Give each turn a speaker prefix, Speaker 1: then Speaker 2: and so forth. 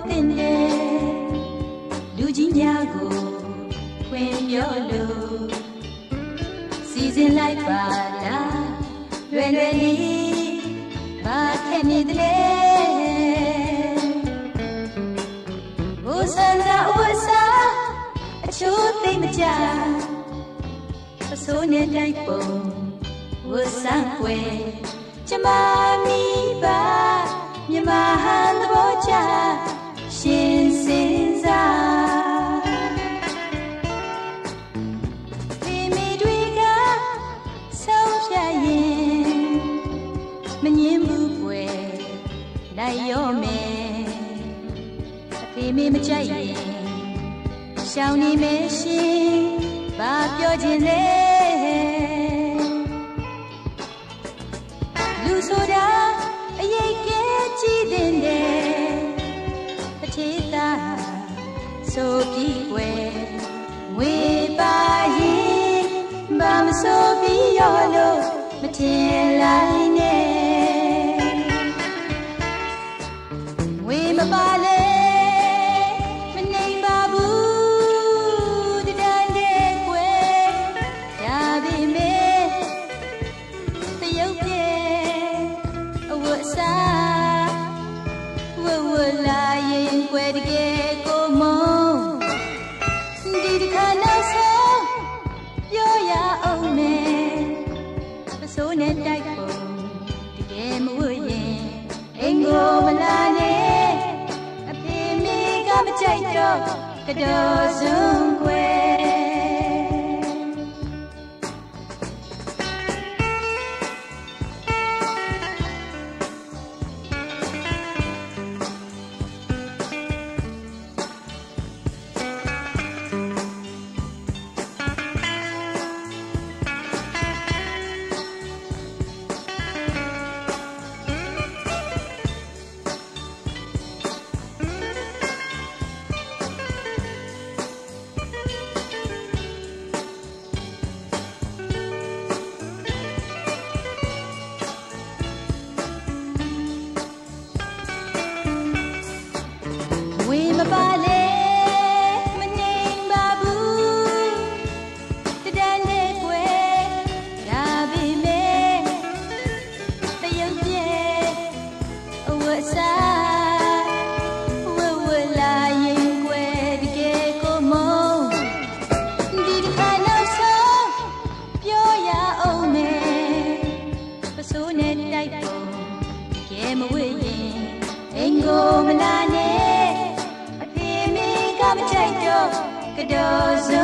Speaker 1: တင်တယ်လူကြီးများကိုခွင့်ပြောလို့စီစဉ်လိုက်ပါလားလွယ်လွယ်လေးဘာခက်နေသလဲဘုဆန္ဒဝတ်စားအချိုးသိမကြပစိုးနဲ့တိုက်ပုံဝတ်စားွယ်ကျမမိပါမြမဟန်သဘောချရှင်စင်စားဖေမေတွေကဆုံးဖြတ်ရင်မငင်းဘူးွယ်လိုက်ရောမယ်အဖေမေမကြိုက်ရင်ရှောင်နေမယ်ရှင်ဘာပြောခြင်းလဲလူဆိုတာအရေးကဲကြည့်တဲ့တထေးသားဆိုပြီးွယ်ငွေပါရင်ဘာမဆိုပြီးရောလို့မထင်လိုက်နဲ့ငွေမပါလဲမနေပါဘူးတဒန်းတဲ့ကွယ်ဒါပေမဲ့တရုပ်ပြဲအဝတ်စားဝဝလာရင်ကွယ်တကယ်ကိုမုန်းဒီတစ်ခါနောက်ဆုံးပြောရအောင်မယ်ပစိုးနဲ့တိုက်ပုံတကယ်မဝရင်အိမ်ကိုမလာနဲ့အဖေမေကမကြိုက်တော့ကတော်စုံကွယ်မပါလေမနေပါဘူးတဒန်းတဲ့ကွယ်ဒါပေမဲ့တရုပ်ပြဲအဝတ်စားဝဝလာရင်ကွယ်တကယ်ကိုမုန်းဒီတစ်ခါနောက်ဆုံးပြောရအောင်မယ်ပစိုးနဲ့တိုက်ပုံတကယ်မဝေ့ရင်အိမ်ကိုမလာနဲ့မကြိုက်တော့ကတော်စု